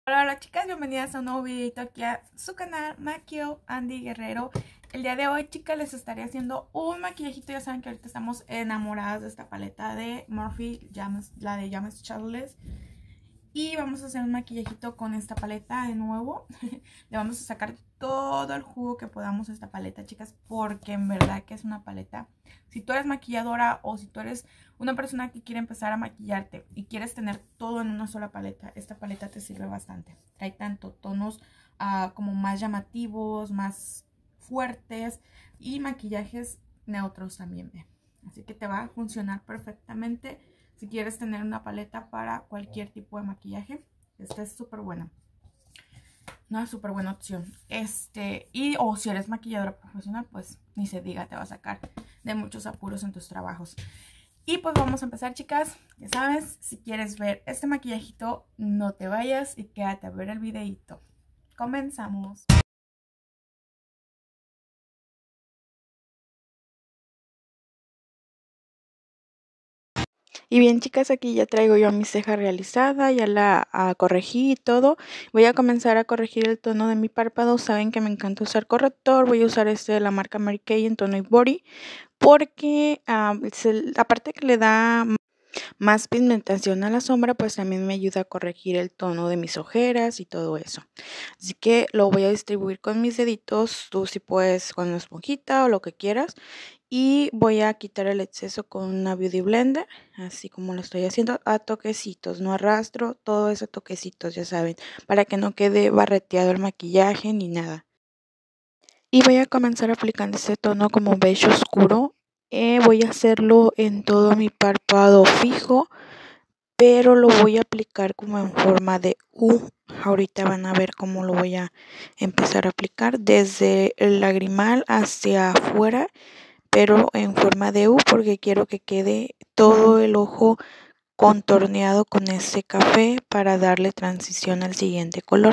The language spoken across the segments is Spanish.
Hola, hola chicas, bienvenidas a un nuevo videito aquí a su canal Maquio Andy Guerrero. El día de hoy, chicas, les estaré haciendo un maquillajito. Ya saben que ahorita estamos enamoradas de esta paleta de Morphe, la de James Charles. Y vamos a hacer un maquillajito con esta paleta de nuevo. Le vamos a sacar todo el jugo que podamos a esta paleta, chicas, porque en verdad que es una paleta. Si tú eres maquilladora o si tú eres una persona que quiere empezar a maquillarte y quieres tener todo en una sola paleta, esta paleta te sirve bastante. Trae tanto tonos como más llamativos, más fuertes y maquillajes neutros también. Así que te va a funcionar perfectamente si quieres tener una paleta para cualquier tipo de maquillaje. Esta es súper buena. Una súper buena opción. O si eres maquilladora profesional, pues ni se diga, te va a sacar de muchos apuros en tus trabajos. Y pues vamos a empezar, chicas. Ya sabes, si quieres ver este maquillajito, no te vayas y quédate a ver el videito. Comenzamos. Y bien, chicas, aquí ya traigo yo mi ceja realizada, ya la corregí y todo. Voy a comenzar a corregir el tono de mi párpado. Saben que me encanta usar corrector. Voy a usar este de la marca Mary Kay en tono Ivory porque aparte que le da más pigmentación a la sombra, pues también me ayuda a corregir el tono de mis ojeras y todo eso. Así que lo voy a distribuir con mis deditos, tú si puedes con una esponjita o lo que quieras. Y voy a quitar el exceso con una Beauty Blender, así como lo estoy haciendo, a toquecitos, no arrastro, todo eso a toquecitos, ya saben, para que no quede barreteado el maquillaje ni nada. Y voy a comenzar aplicando este tono como beige oscuro. Voy a hacerlo en todo mi párpado fijo, pero lo voy a aplicar como en forma de U. Ahorita van a ver cómo lo voy a empezar a aplicar desde el lagrimal hacia afuera, pero en forma de U porque quiero que quede todo el ojo contorneado con ese café para darle transición al siguiente color.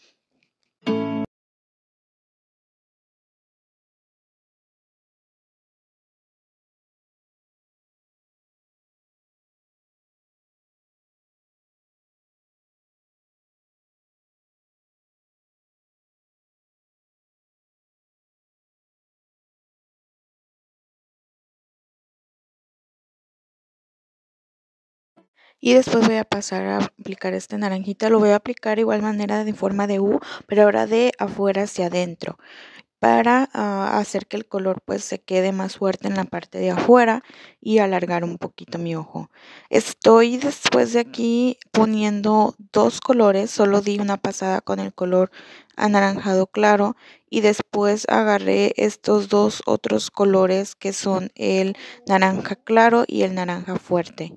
Y después voy a pasar a aplicar este naranjita, lo voy a aplicar igual manera de forma de U, pero ahora de afuera hacia adentro, para hacer que el color pues se quede más fuerte en la parte de afuera y alargar un poquito mi ojo. Estoy después de aquí poniendo dos colores, solo di una pasada con el color anaranjado claro y después agarré estos dos otros colores que son el naranja claro y el naranja fuerte.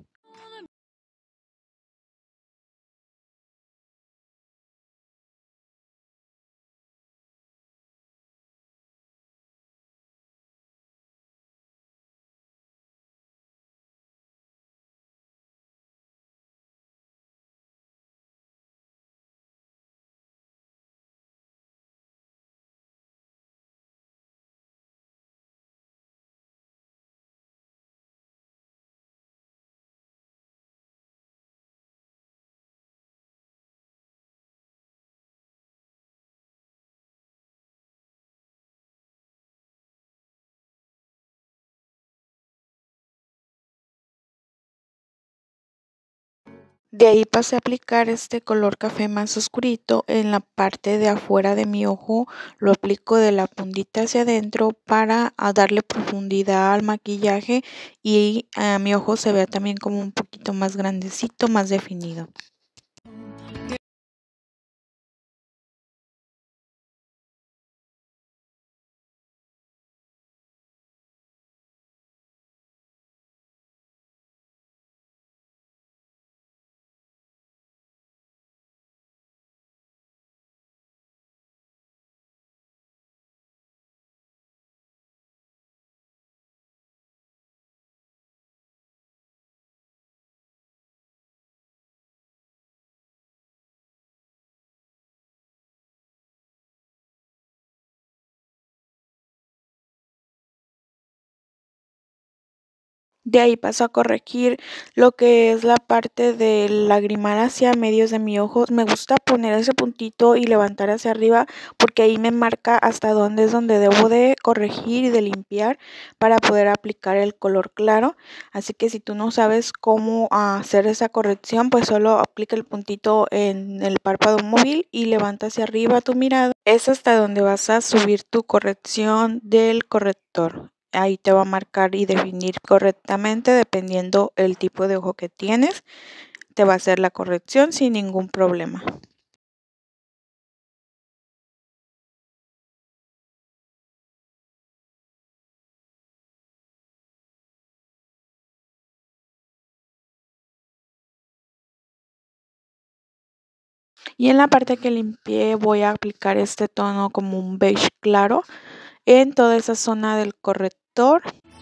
De ahí pasé a aplicar este color café más oscurito en la parte de afuera de mi ojo. Lo aplico de la puntita hacia adentro para darle profundidad al maquillaje y mi ojo se vea también como un poquito más grandecito, más definido. De ahí paso a corregir lo que es la parte del lagrimal hacia medios de mi ojo. Me gusta poner ese puntito y levantar hacia arriba porque ahí me marca hasta dónde es donde debo de corregir y de limpiar para poder aplicar el color claro. Así que si tú no sabes cómo hacer esa corrección, pues solo aplica el puntito en el párpado móvil y levanta hacia arriba tu mirada. Es hasta donde vas a subir tu corrección del corrector. Ahí te va a marcar y definir correctamente dependiendo el tipo de ojo que tienes. Te va a hacer la corrección sin ningún problema. Y en la parte que limpié voy a aplicar este tono como un beige claro en toda esa zona del corrector.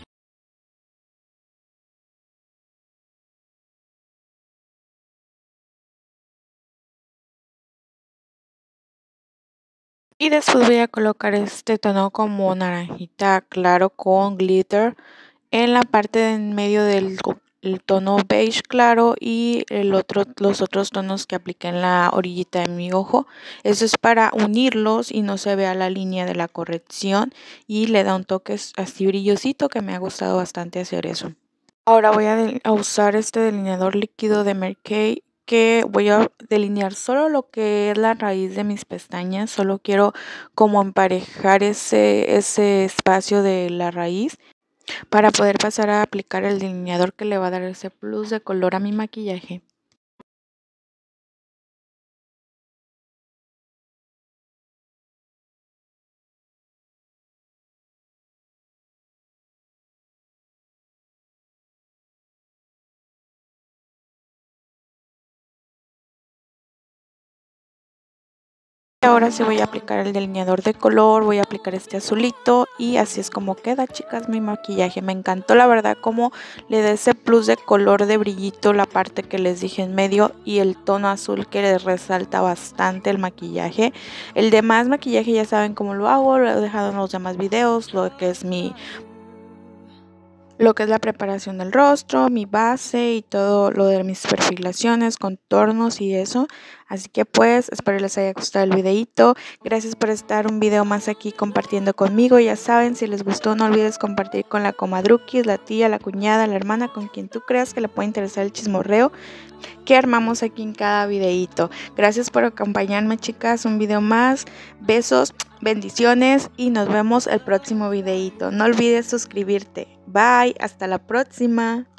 Y después voy a colocar este tono como naranjita claro con glitter en la parte de en medio del el tono beige claro y los otros tonos que apliqué en la orillita de mi ojo. Eso es para unirlos y no se vea la línea de la corrección y le da un toque así brillosito que me ha gustado bastante hacer eso. Ahora voy a usar este delineador líquido de Mary Kay que voy a delinear solo lo que es la raíz de mis pestañas. Solo quiero como emparejar ese espacio de la raíz para poder pasar a aplicar el delineador que le va a dar ese plus de color a mi maquillaje. Ahora sí voy a aplicar el delineador de color, voy a aplicar este azulito y así es como queda, chicas, mi maquillaje. Me encantó la verdad como le da ese plus de color de brillito la parte que les dije en medio y el tono azul que les resalta bastante el maquillaje. El demás maquillaje ya saben cómo lo hago, lo he dejado en los demás videos, lo que es la preparación del rostro, mi base y todo lo de mis perfilaciones, contornos y eso. Así que pues espero les haya gustado el videito. Gracias por estar un video más aquí compartiendo conmigo. Ya saben, si les gustó no olvides compartir con la comadruquis, la tía, la cuñada, la hermana, con quien tú creas que le puede interesar el chismorreo que armamos aquí en cada videito. Gracias por acompañarme, chicas, un video más. Besos, bendiciones y nos vemos el próximo videito. No olvides suscribirte. Bye, hasta la próxima.